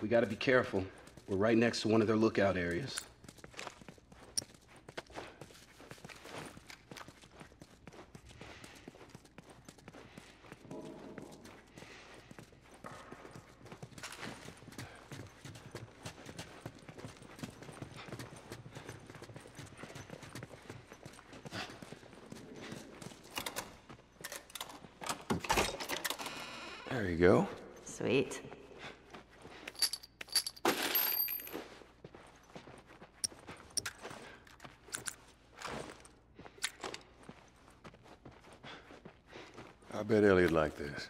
We gotta be careful. We're right next to one of their lookout areas. There you go. Sweet. I bet Elliot liked this.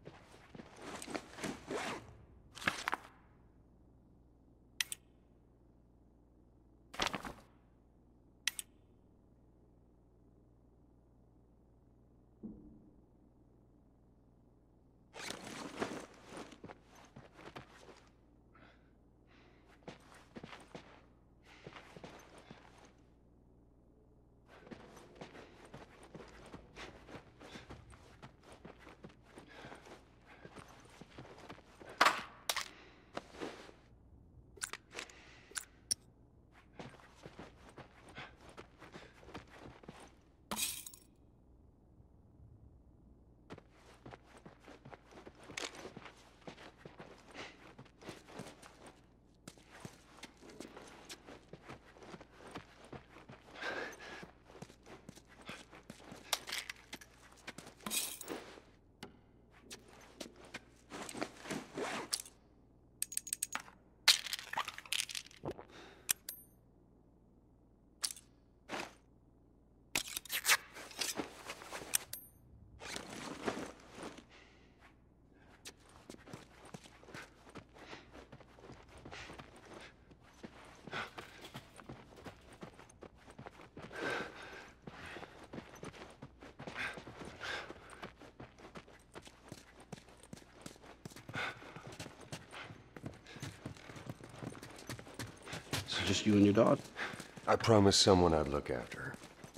So just you and your dog? I promised someone I'd look after her.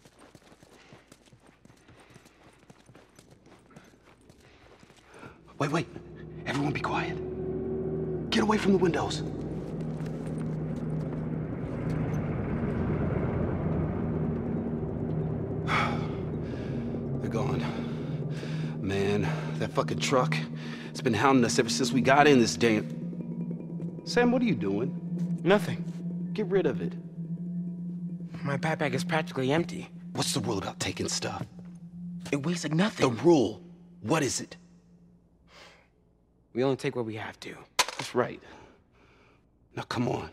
Wait. Everyone be quiet. Get away from the windows. They're gone. Man, that fucking truck, it's been hounding us ever since we got in this damn... Sam, what are you doing? Nothing. Get rid of it. My backpack is practically empty. What's the rule about taking stuff? It weighs like The nothing. rule. What is it? We only take what we have to. That's right. Now come on.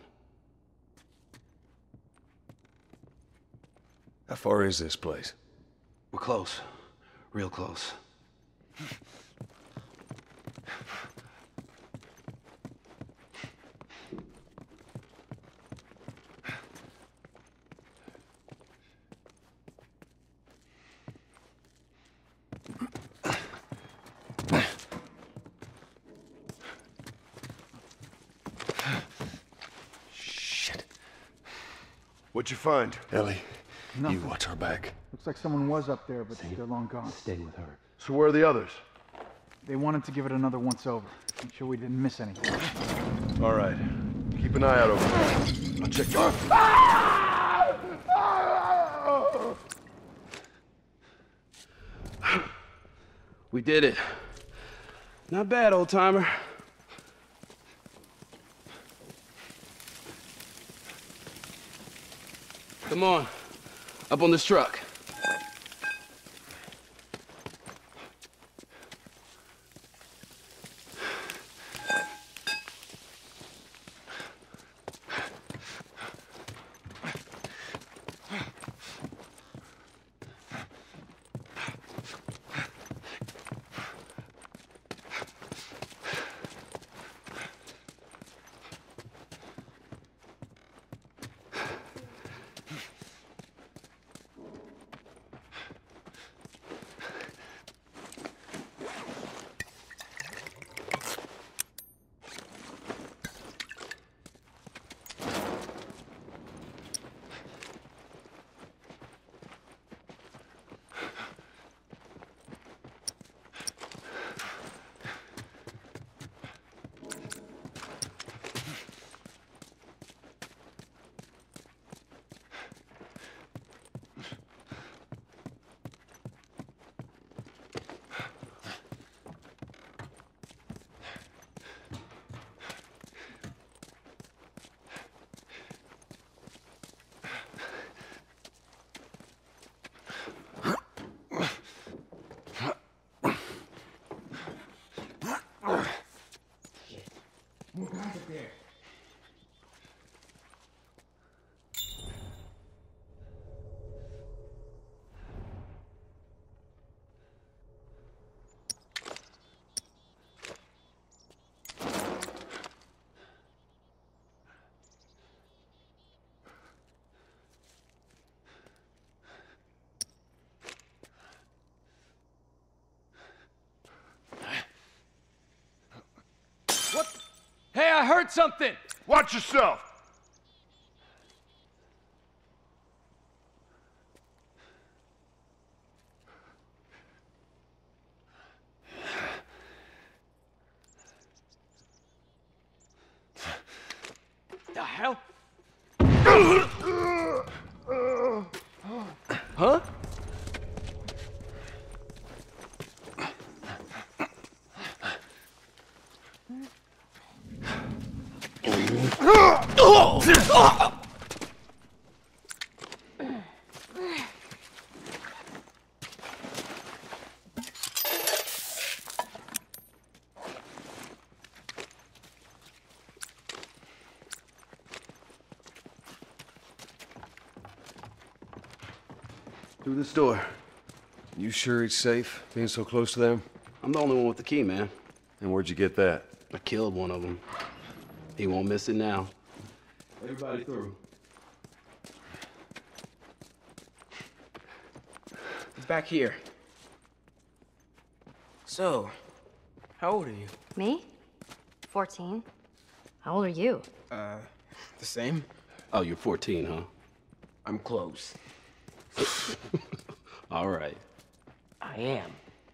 How far is this place? We're close. Real close. Shit. What'd you find? Ellie, Nothing. you watch our back. Looks like someone was up there, but they're long gone. Stay with her. So where are the others? They wanted to give it another once over. Make sure we didn't miss anything. All right. Keep an eye out over there. I'll check your... We did it. Not bad, old timer. Come on. Up on this truck. there. Hey, I heard something! Watch yourself! The hell? Huh? Through this door. You sure it's safe, being so close to them? I'm the only one with the key, man. And where'd you get that? I killed one of them. He won't miss it now. Everybody through. He's back here. So, how old are you? Me? 14. How old are you? The same? Oh, you're 14, huh? I'm close. All right. I am.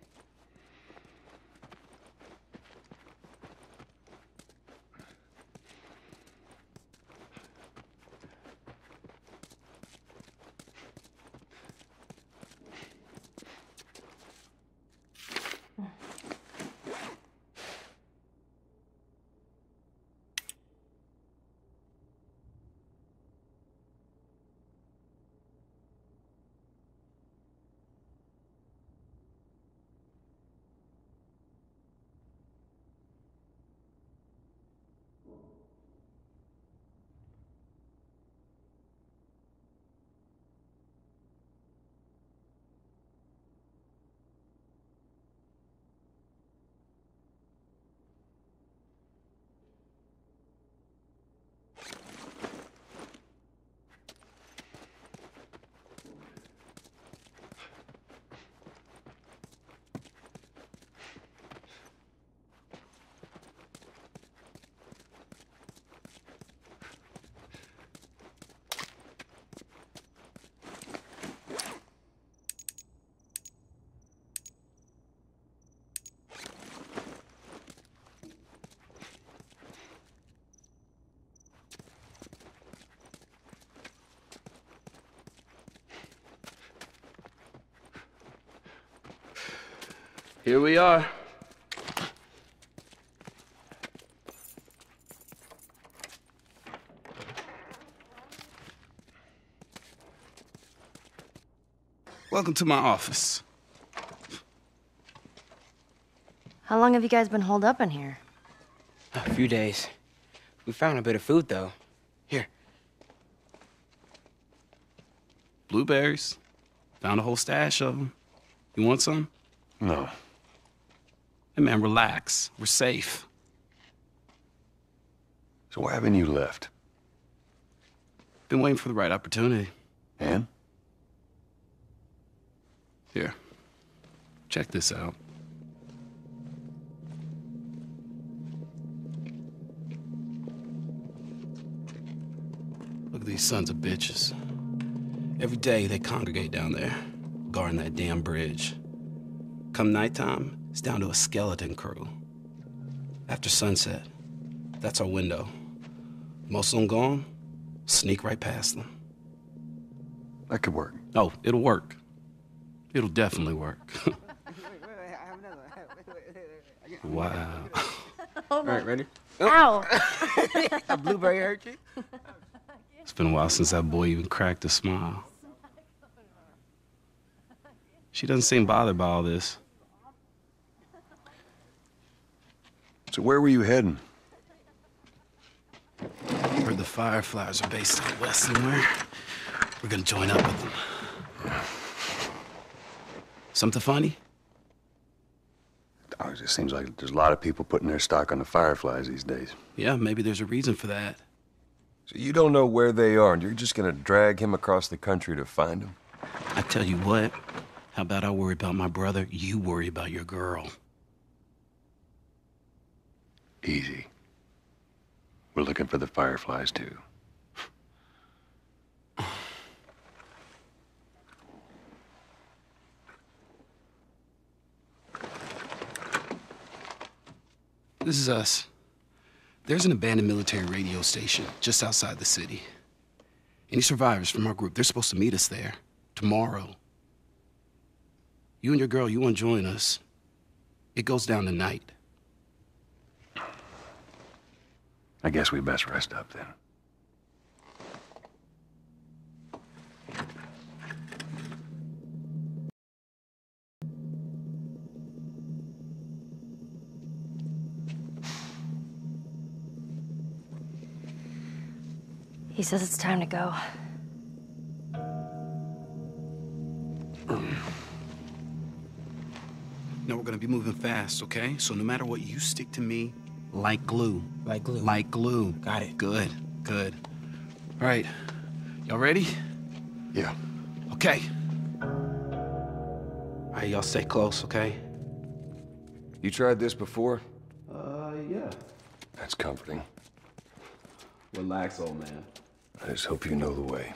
Here we are. Welcome to my office. How long have you guys been holed up in here? A few days. We found a bit of food, though. Here. Blueberries. Found a whole stash of them. You want some? No. Hey, man, relax. We're safe. So why haven't you left? Been waiting for the right opportunity. And? Here. Check this out. Look at these sons of bitches. Every day they congregate down there, guarding that damn bridge. Come nighttime, it's down to a skeleton crew. After sunset, that's our window. Most of them gone, sneak right past them. That could work. Oh, it'll work. It'll definitely work. Wow. All right, ready? Ow! A blueberry hurt you? It's been a while since that boy even cracked a smile. She doesn't seem bothered by all this. So where were you heading? Fireflies are based out west somewhere. We're gonna join up with them. Something funny? Oh, it just seems like there's a lot of people putting their stock on the Fireflies these days. Yeah, maybe there's a reason for that. So you don't know where they are, and you're just gonna drag him across the country to find them? I tell you what, how about I worry about my brother, you worry about your girl. Easy. We're looking for the Fireflies, too. This is us. There's an abandoned military radio station just outside the city. Any survivors from our group, they're supposed to meet us there tomorrow. You and your girl, you want to join us? It goes down tonight. I guess we best rest up then. He says it's time to go. No, we're gonna be moving fast, okay? So no matter what, you stick to me like glue. Like glue. Like glue. Got it. Good, good. All right, y'all ready? Yeah. Okay. All right, y'all stay close, okay? You tried this before? Yeah. That's comforting. Relax, old man. I just hope you know the way.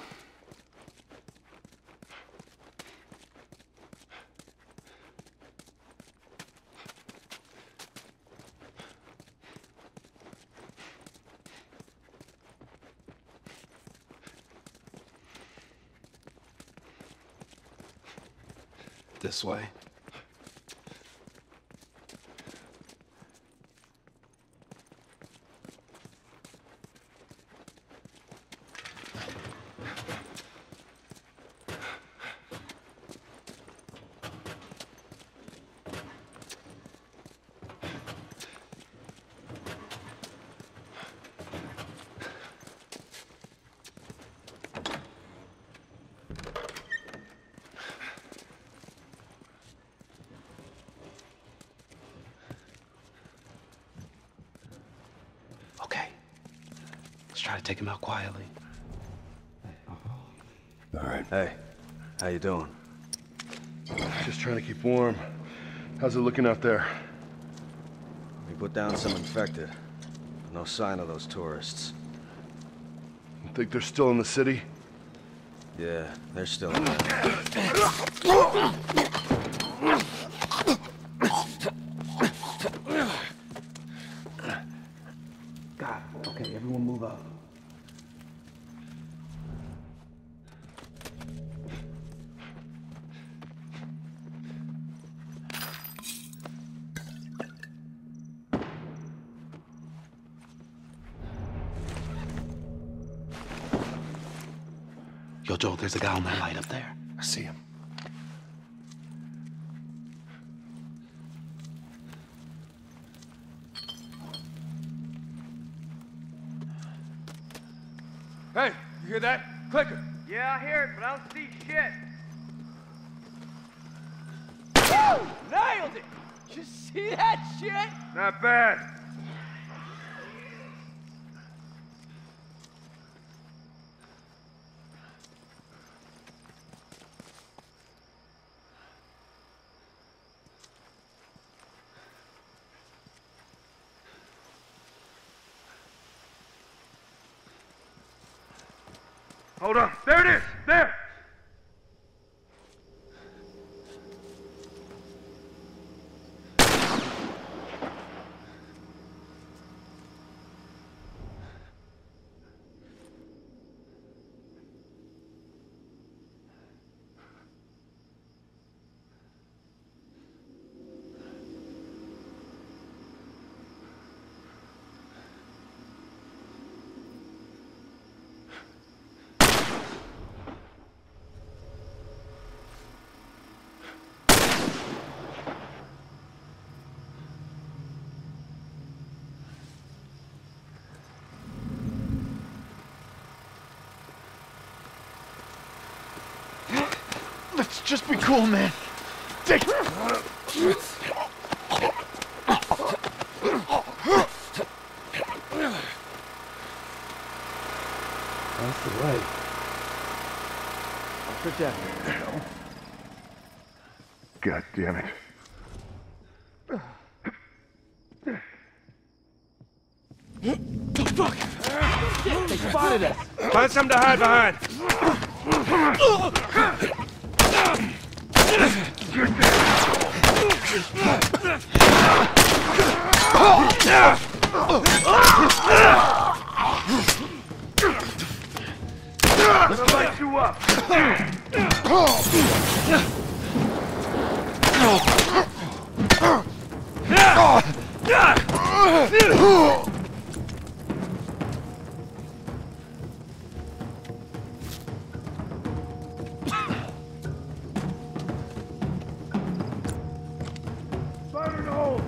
This way. Okay. Let's try to take him out quietly. All right. Hey, how you doing? Just trying to keep warm. How's it looking out there? We put down some infected. No sign of those tourists. Think they're still in the city? Yeah, they're still in there. God, okay, everyone move up. Yo, Joel, there's a guy on that light up there. I see him. Hey, you hear that? Clicker. Yeah, I hear it, but I don't see shit. Woo! Nailed it! You see that shit? Not bad. Hold on. There it is. There. Let's just be cool, man. Take it. That's the way. Protect me. God damn it. Fuck! They spotted us! Find something to hide behind. Let's light you up. Fire in the hole.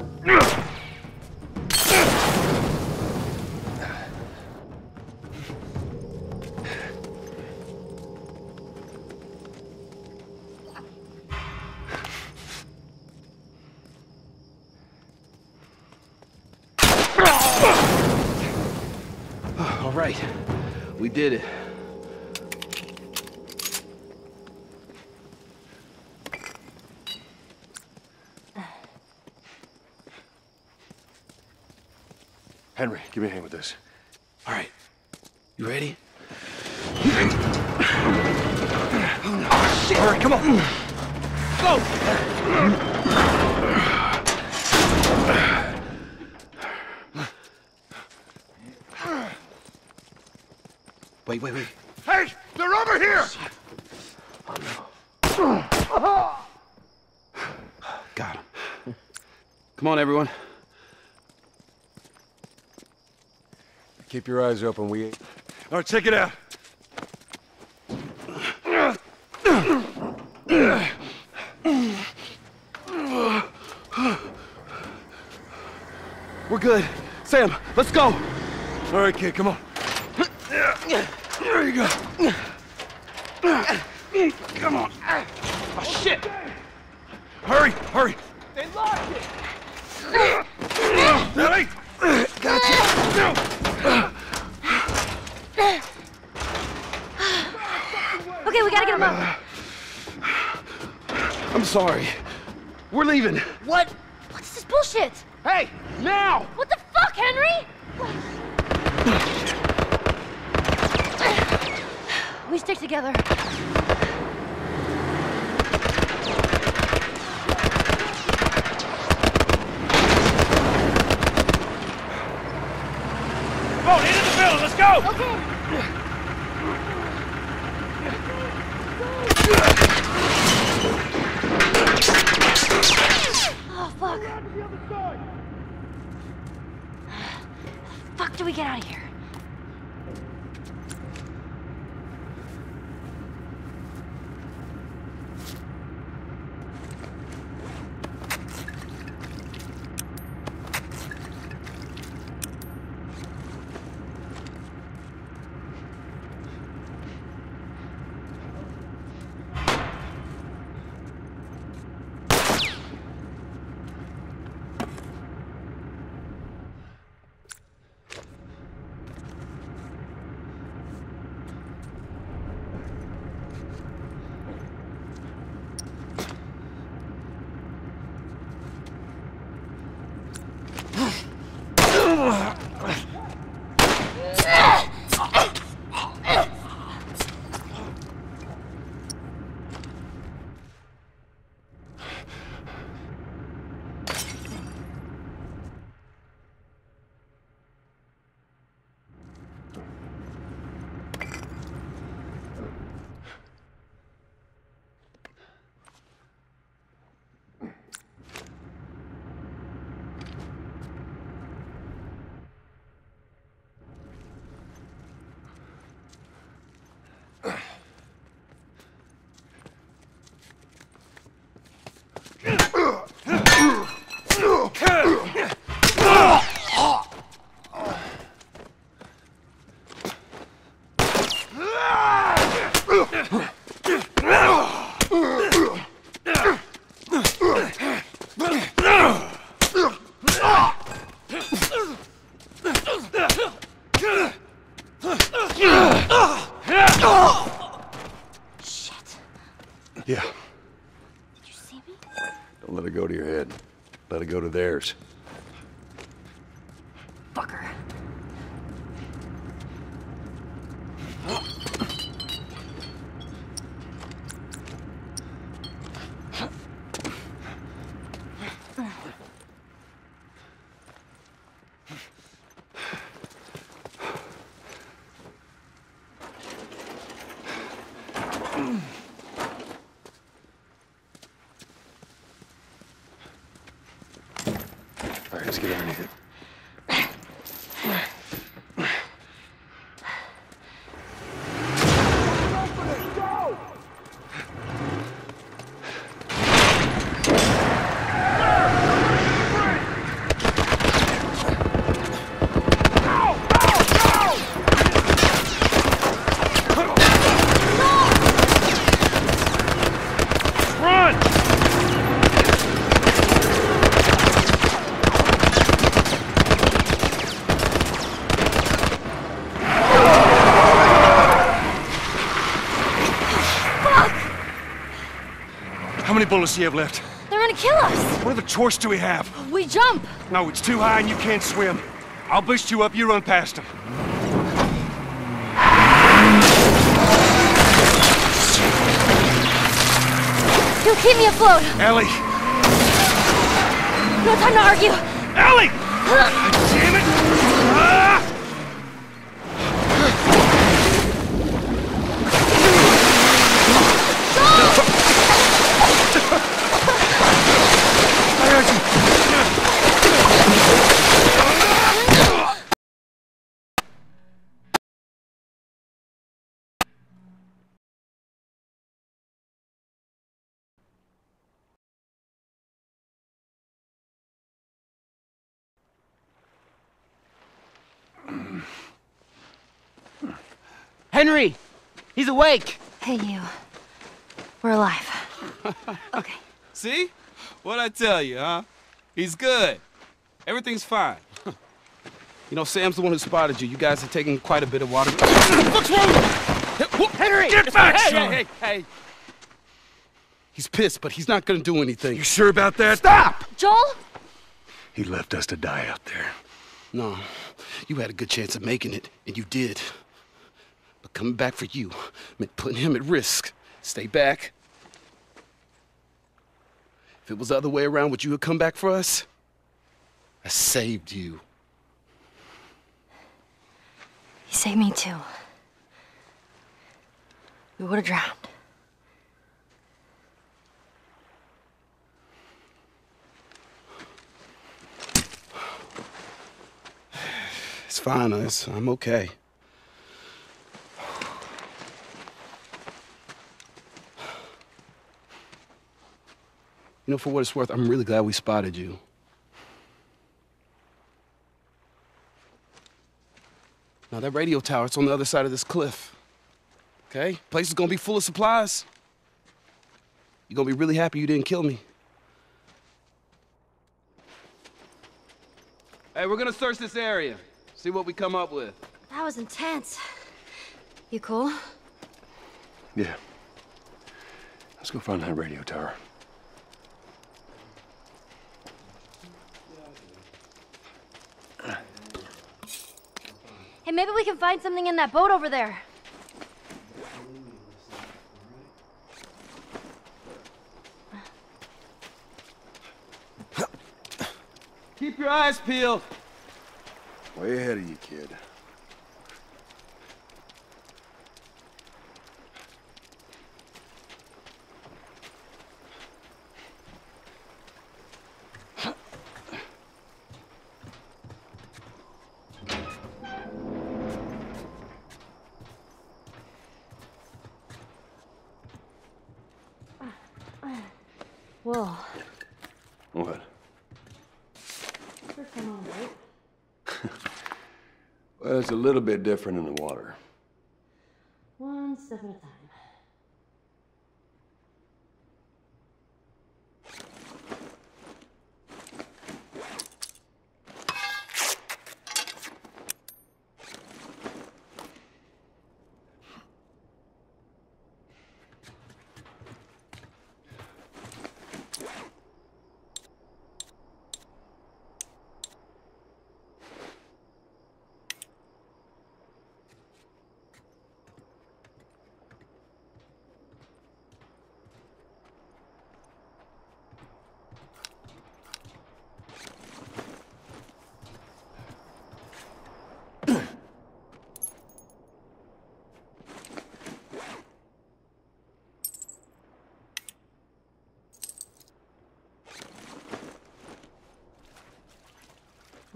All right, we did it. Henry, give me a hand with this. All right, you ready? All right, come on! Go! Wait, wait, wait. Hey, they're over here. Got him. Come on, everyone. Keep your eyes open. We... All right, check it out. We're good. Sam, let's go. All right, kid, come on. There you go. Come on. Oh, shit! Hurry, hurry. They locked it! Ready? Okay, we gotta get him up. I'm sorry. We're leaving. What? What's this bullshit? Hey, now! What the fuck, Henry? We stick together. Come on, into the building, let's go! Okay. Oh, fuck. Fuck do we get out of here? Shit. Yeah. Did you see me? Don't let it go to your head. Let it go to theirs. Fucker. All right, let's get underneath it. How many bullets do you have left? They're gonna kill us. What other choice do we have? We jump. No, it's too high and you can't swim. I'll boost you up, you run past them. You'll keep me afloat. Ellie! No time to argue. Ellie! Damn it! Ah! Henry! He's awake! Hey, you. We're alive. Okay. See? What'd I tell you, huh? He's good. Everything's fine. You know, Sam's the one who spotted you. You guys are taking quite a bit of water. What's wrong? Henry! Get back, Hey, son! hey! He's pissed, but he's not gonna do anything. You sure about that? Stop! Joel? He left us to die out there. No, you had a good chance of making it, and you did. But coming back for you meant putting him at risk. Stay back. If it was the other way around, would you have come back for us? I saved you. You saved me too. We would have drowned. It's fine, I'm okay. You know, for what it's worth, I'm really glad we spotted you. Now, that radio tower, it's on the other side of this cliff. Okay? Place is gonna be full of supplies. You're gonna be really happy you didn't kill me. Hey, we're gonna search this area. See what we come up with. That was intense. You cool? Yeah. Let's go find that radio tower. Hey, maybe we can find something in that boat over there. Keep your eyes peeled. Way ahead of you, kid. Whoa. What? First time on a boat. Well, it's a little bit different in the water. One step at a time.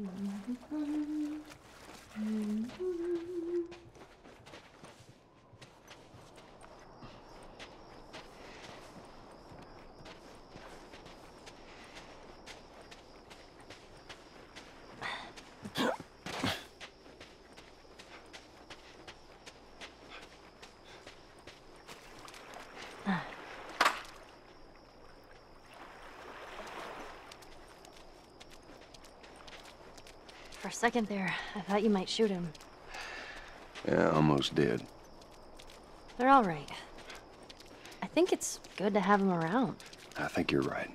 For a second there, I thought you might shoot him. Yeah, almost did. They're all right. I think it's good to have them around. I think you're right.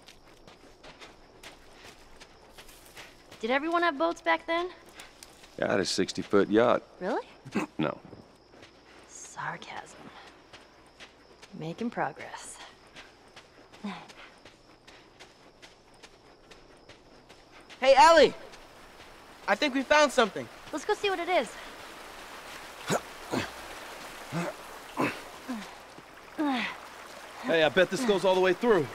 Did everyone have boats back then? Yeah, I had a 60-foot yacht. Really? No. Sarcasm. Making progress. Hey, Allie! I think we found something. Let's go see what it is. Hey, I bet this goes all the way through.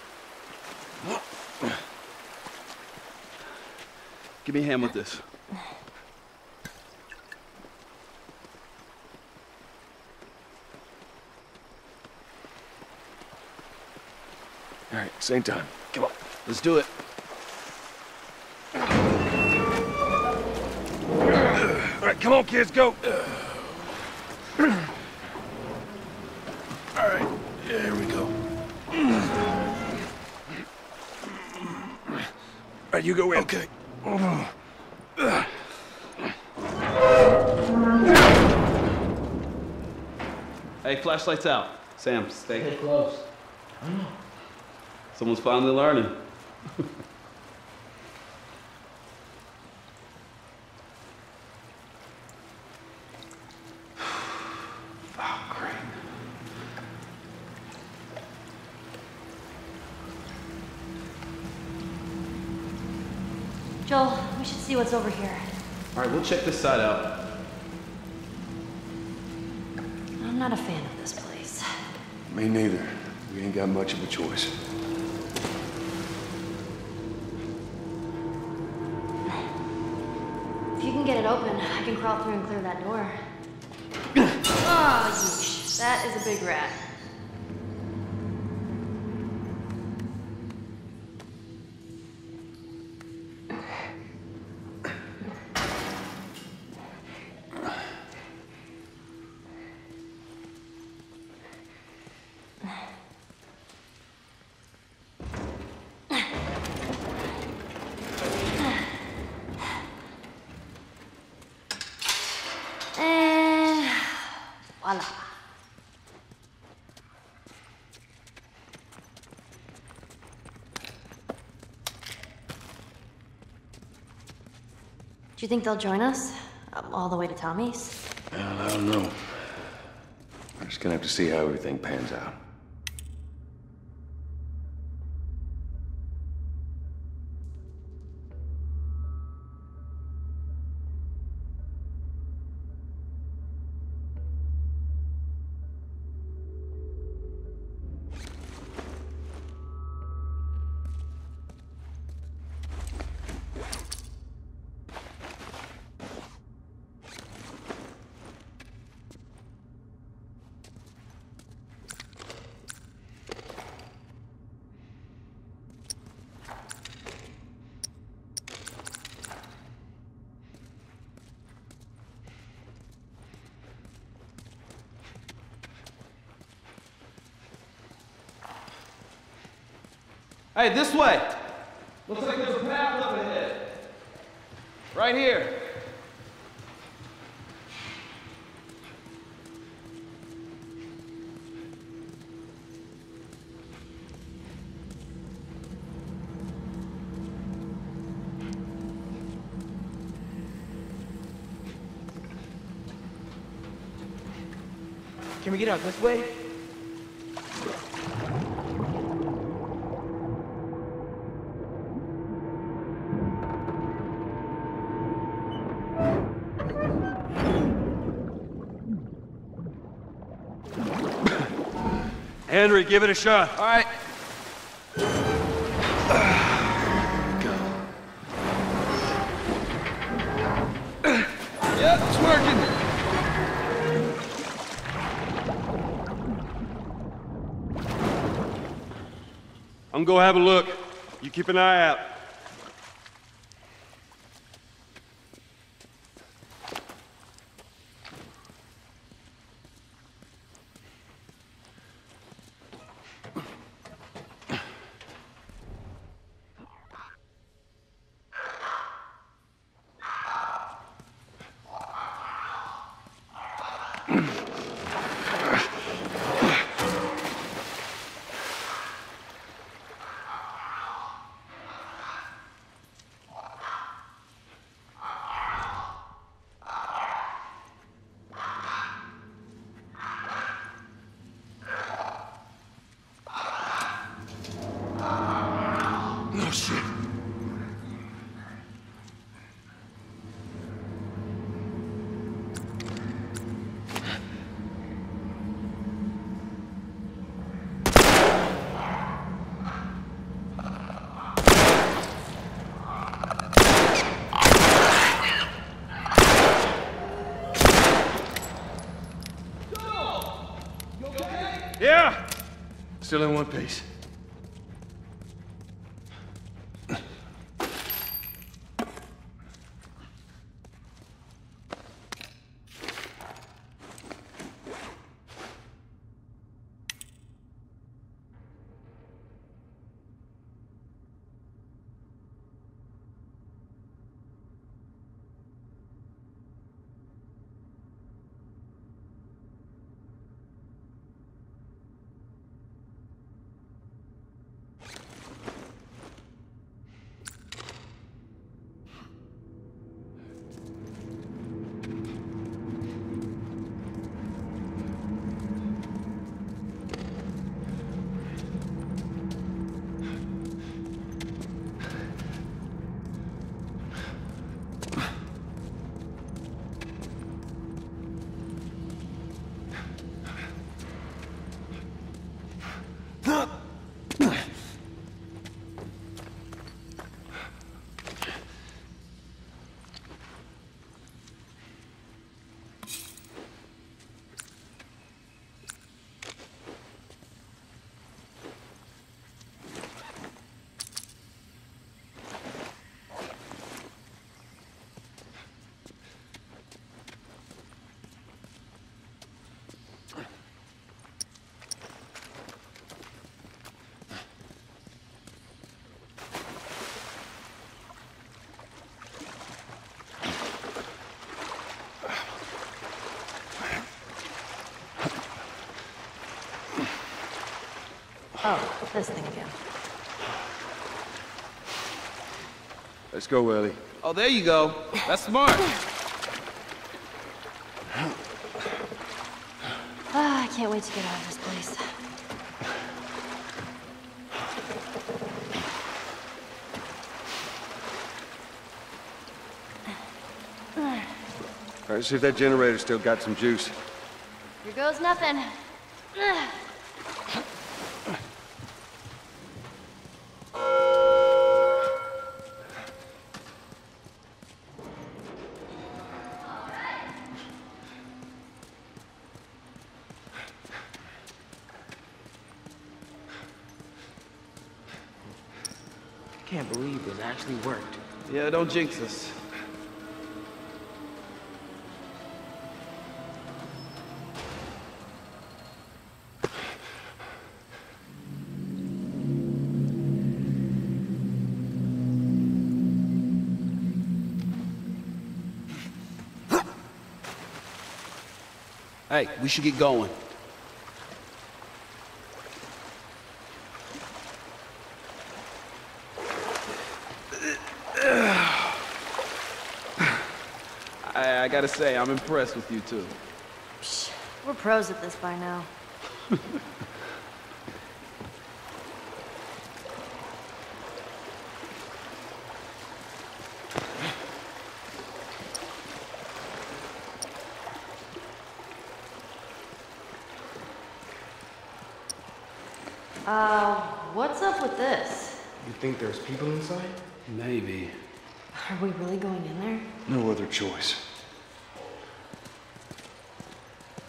Give me a hand with this. All right, same time. Come on. Let's do it. All right, come on, kids, go. All right, here we go. All right, you go in. Okay. Hey, flashlight's out. Sam, stay close. Someone's finally learning. Oh, great. Joel, we should see what's over here. All right, we'll check this side out. I'm not a fan of this place. Me neither. We ain't got much of a choice. If you can get it open, I can crawl through and clear that door. Oh, yeesh. That is a big rat. And voila. Do you think they'll join us? All the way to Tommy's? Well, I don't know. We're just gonna have to see how everything pans out. Hey, this way! Looks like there's a path up ahead. Right here. Can we get out this way? Henry, give it a shot. All right. I'm gonna go have a look. You keep an eye out. Oh, shit. Yeah! Still in one piece. Oh, this thing again. Let's go, Ellie. Oh, there you go. That's smart. I can't wait to get out of this place. All right, see if that generator's still got some juice. Here goes nothing. I can't believe this actually worked. Yeah, don't jinx us. Hey, we should get going. I gotta say, I'm impressed with you two. Psh, we're pros at this by now. What's up with this? You think there's people inside? Maybe. Are we really going in there? No other choice.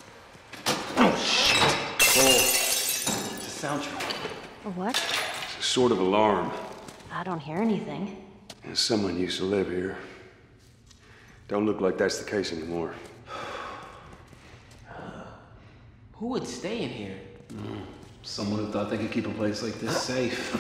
Oh, shit. Oh, it's a soundtrack. A what? It's a sort of alarm. I don't hear anything. And someone used to live here. Don't look like that's the case anymore. Who would stay in here? Someone who thought they could keep a place like this safe.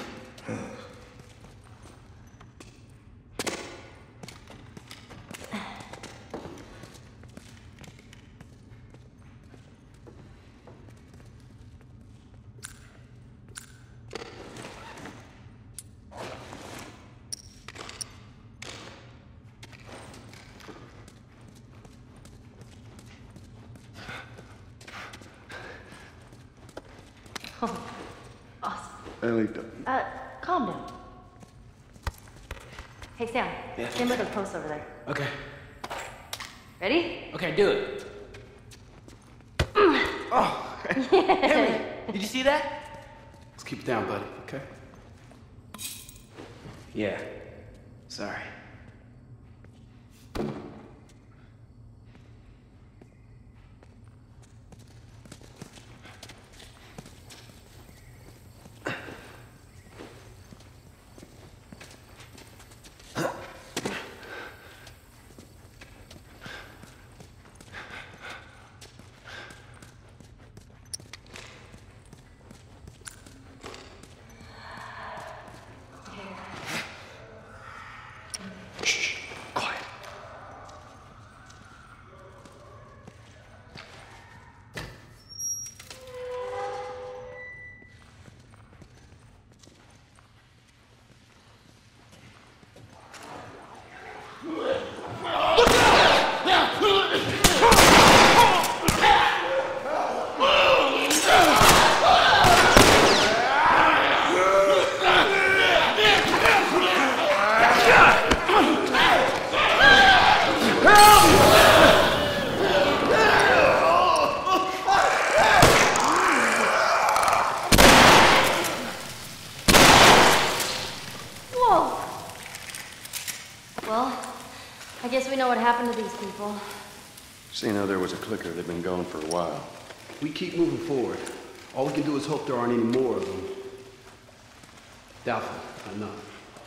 Oh, awesome. Ellie, Calm down. Hey, Sam. Yeah? Stand by the post over there. Okay. Ready? Okay, do it. Oh, Henry, did you see that? Let's keep it down, buddy, okay? Yeah. Sorry. Whoa! Well, I guess we know what happened to these people. seeing how there was a clicker that'd been going for a while. We keep moving forward. All we can do is hope there aren't any more of them. Doubtful, I'm not.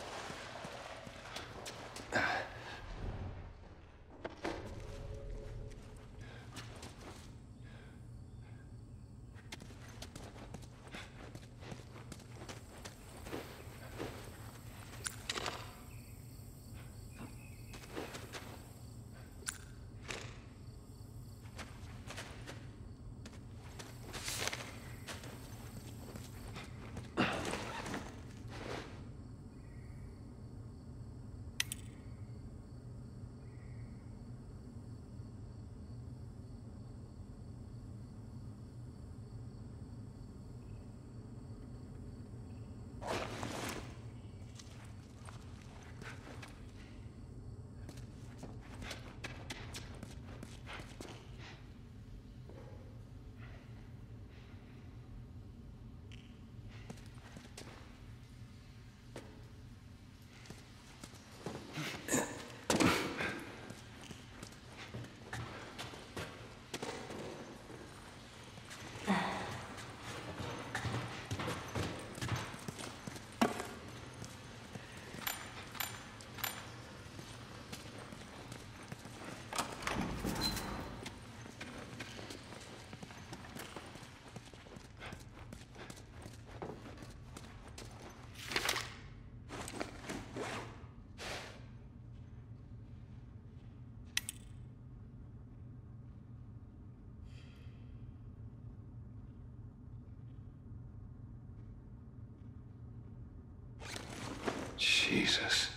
Jesus.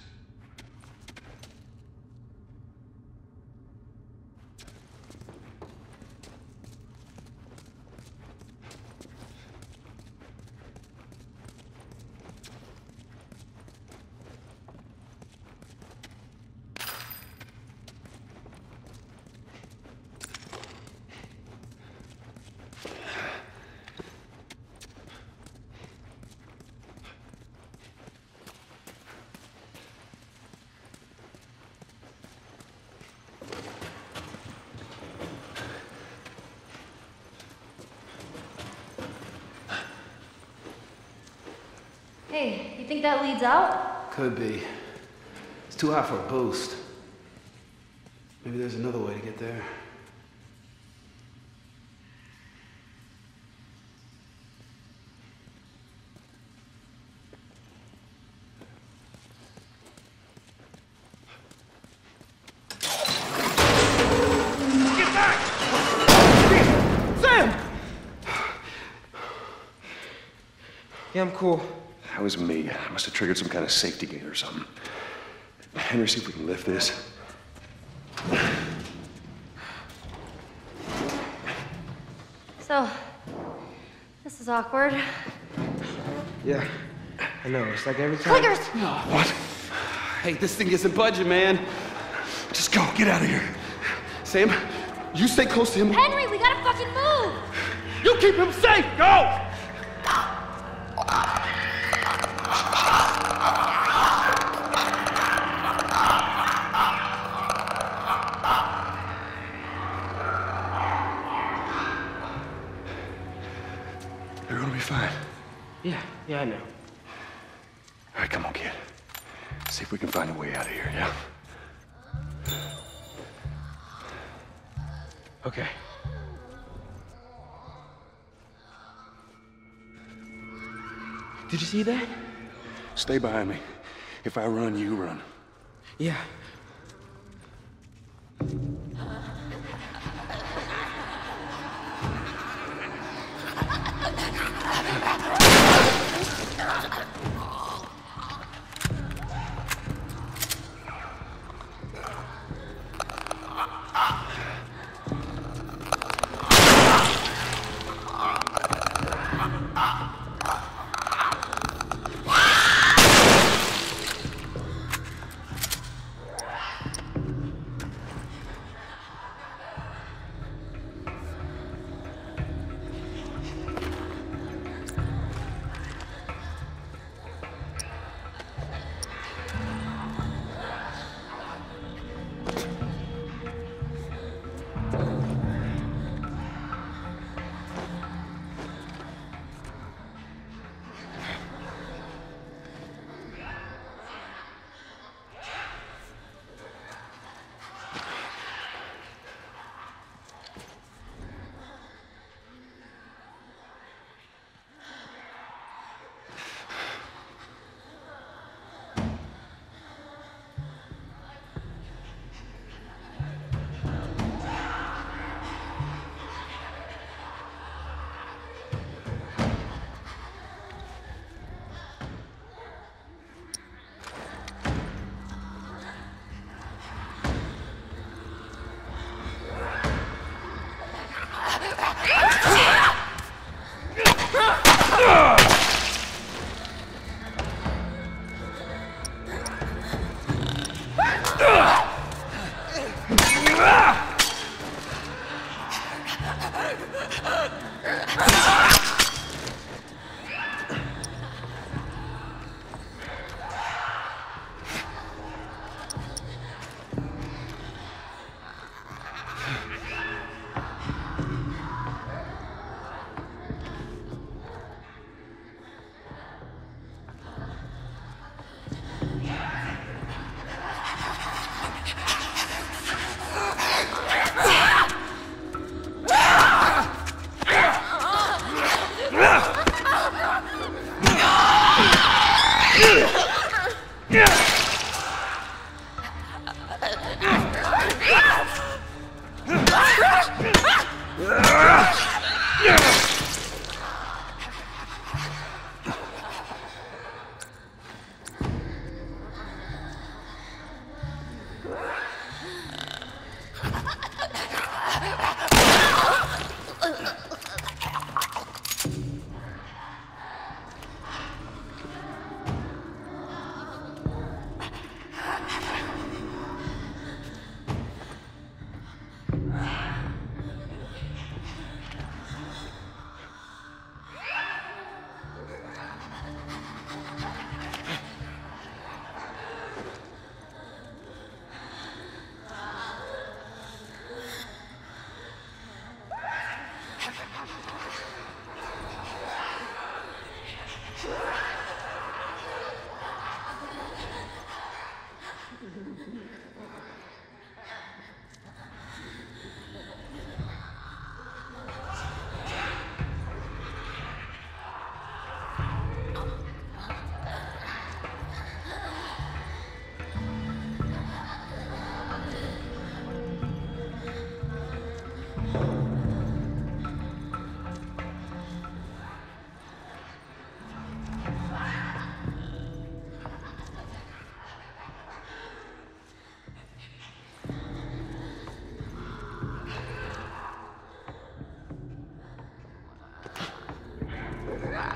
Hey, you think that leads out? Could be. It's too high for a boost. Maybe there's another way to get there. Yeah, I'm cool. That was me. I must have triggered some kind of safety gate or something. Henry, see if we can lift this. So, this is awkward. Yeah, I know. It's like every time. Clickers! What? Hey, this thing isn't budging, man. Just go. Get out of here. Sam, you stay close to him. Henry, we gotta fucking move! You keep him safe! Go! You're gonna be fine. Yeah, I know. All right, come on, kid. See if we can find a way out of here, yeah? Okay. Did you see that? Stay behind me. If I run, you run. Yeah.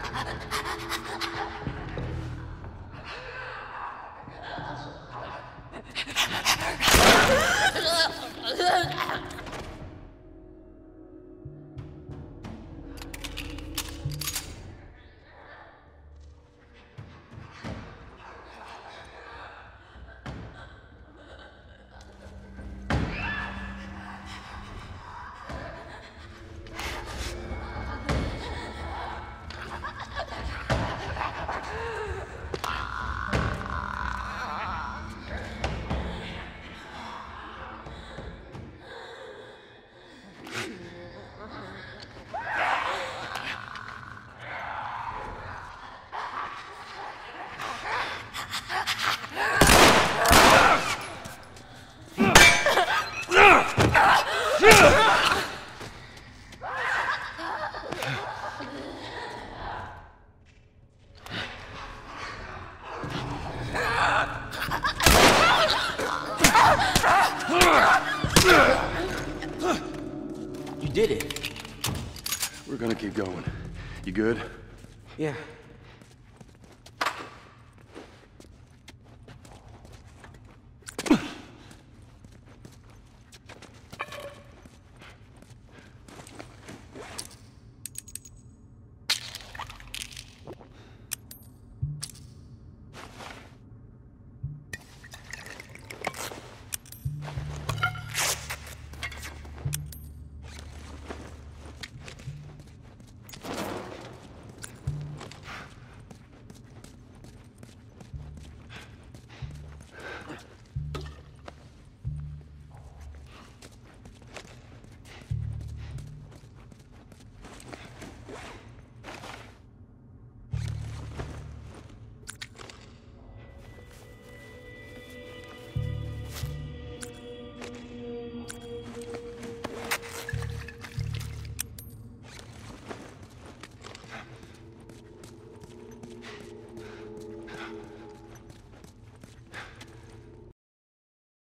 You did it. We're gonna keep going. You good? Yeah.